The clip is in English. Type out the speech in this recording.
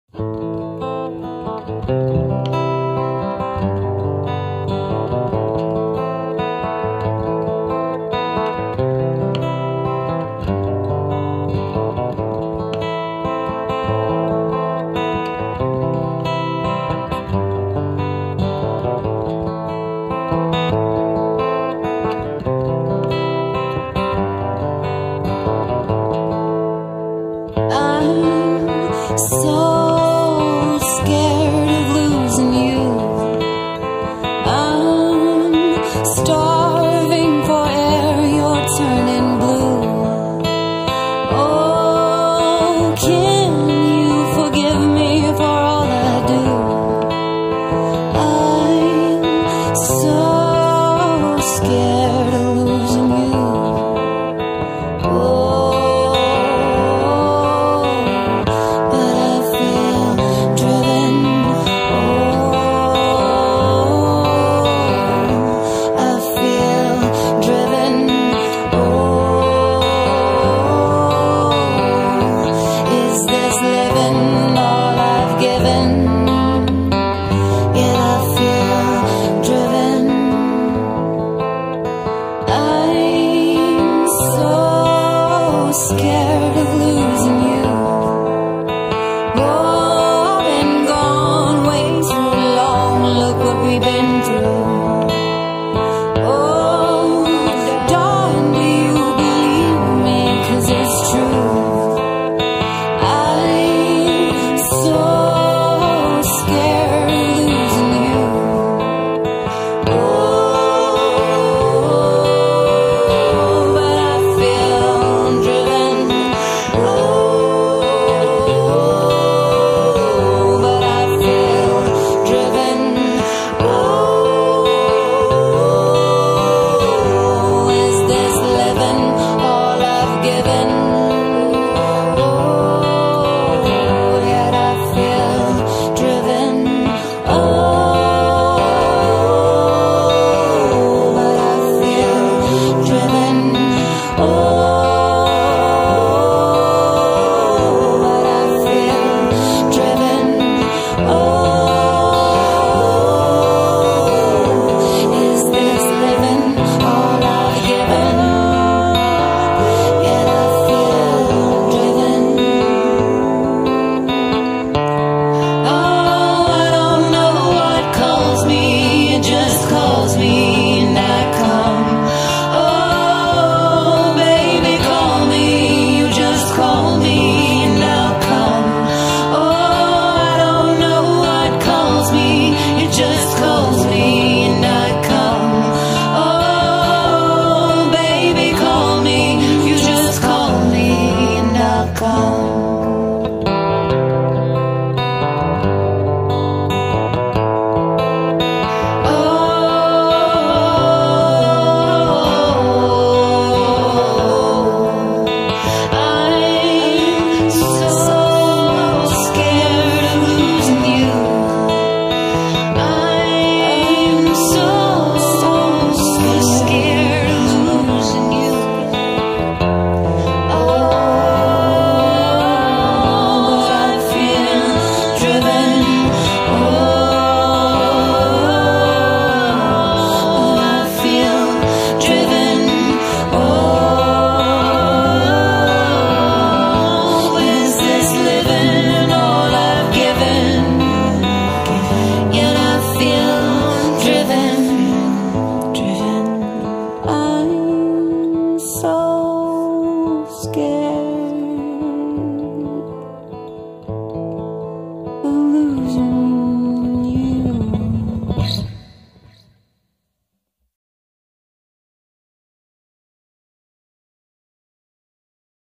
So scared of losing you. I'm starving for air, you're turning blue. Oh, can you forgive me for all I do? I'm so scared of losing you. Oh, scared of losing you. Oh, I've been gone way too long. Look what we've been through. Oh, darling, do you believe me? 'Cause it's true. I'm so scared of losing you. Scared.